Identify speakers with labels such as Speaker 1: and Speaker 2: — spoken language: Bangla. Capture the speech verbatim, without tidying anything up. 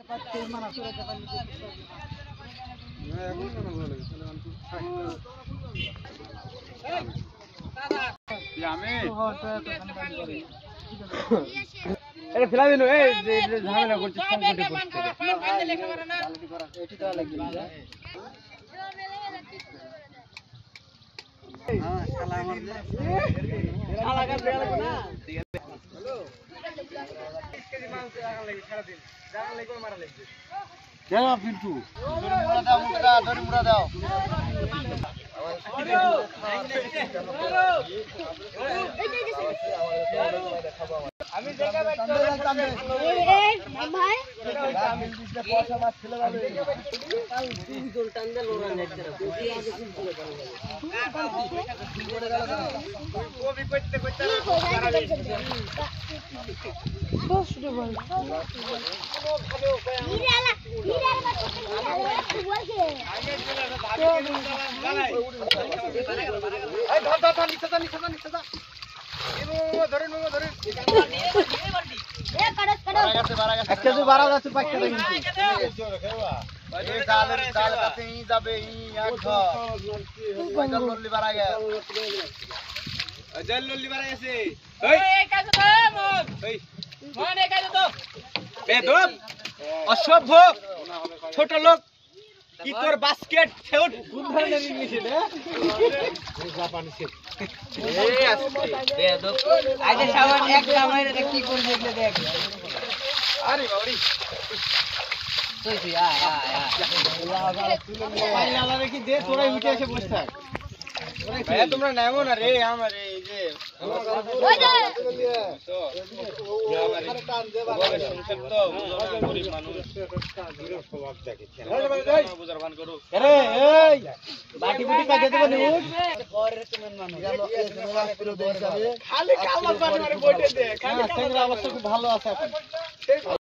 Speaker 1: ঝামেলা করছে পিন্টু মুড়া দাও আমি দেখা অসভ্য ছোট লোক কি তোর বাস্কেট ফেউট কোন ধরনের ইংলিশ এটা জাপানি শেখ এই আস্তে বেয়াদব আগে সাবান এক কামাইরে কি করে দেখলে দেখ আরে বাবারি তুই তুই আ আ আল্লাহ আল্লাহ তুই লালা কি দে তোরা উঠে এসে বসে থাক ভাই তোমরা নামো না রে আমারে এই যে ওই যে তো আমারে টান দে বাবা শুনছেন তো গরিব মানুষ বিরোধ স্বভাব দেখে বুঝার ভান করো আরে এই বাটি বুটি কাটে দেব নি ঘরে তুমি মানুষ খালি কাল মাছ মারে বইতে দে খালি কাল অবস্থা খুব ভালো আছে এখন